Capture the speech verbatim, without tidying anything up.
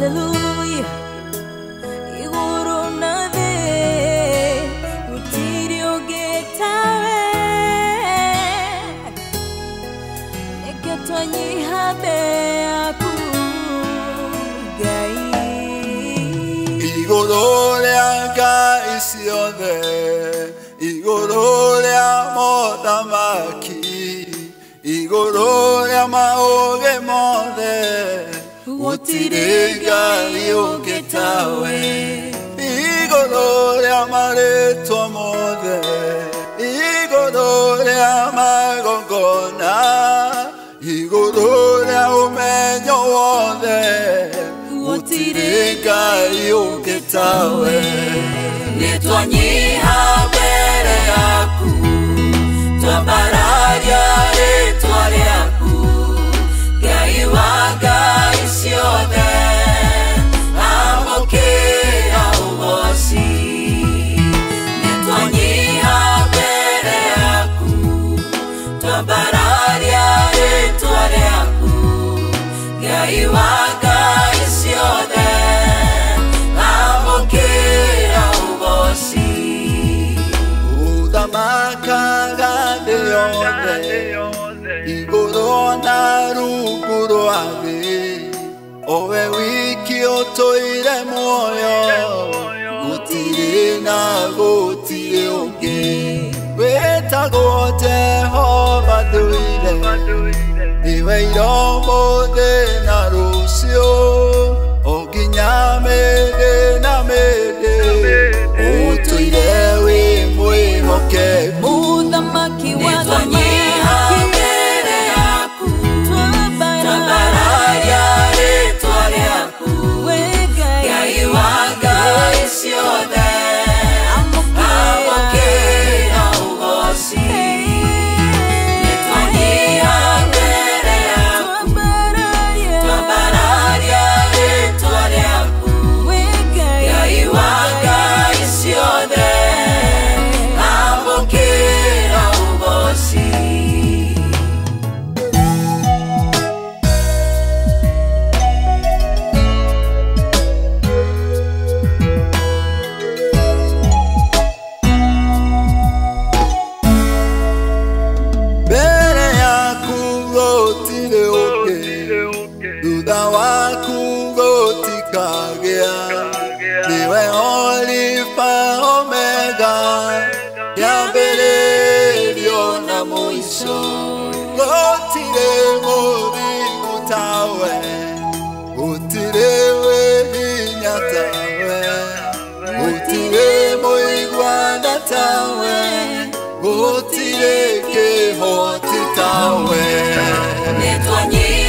Hallelujah. Iguru nade utirio getawe Neketonyi habe aku gai Iguru leanga isiode Iguru leamodamaki Iguru leamaoge mode Utirega liogetawe Igoro le amare tu amore Igoro le amagongona Igoro le umenyo wode Utirega liogetawe Netwanyiha mbere yaku Twambararia ritwa ryaku Ngai wa Ngai ciothe amũkĩra ũgooci Nĩtwanyiha mbere yaku Twambararia rĩtwa rĩaku Ngai wa Ngai ciothe amũkĩra ũgooci Uthamakaga thĩ yothe Iguru na rungu rwa thĩ Owe wiki ũtũire muoyo Gũtirĩ na gũtirĩ ũngĩ Wĩtagwo Jehova ndũire Nĩwe ira ũmũthĩ na rũciũ O nginya mĩndĩ na mĩndĩ Ũtũire wĩ mwĩhokeku Mũthamaki wa thamaki Thutha waku gũtikagĩa Nĩwe Alpha Omega Kĩambĩrĩrio na mũico Gũtirĩ mũthingu tawe Gũtirĩ wĩ hinya tawe Gũtirĩ mũiguana tawe Gũtirĩ kĩhoti tawe Nĩtwanyiha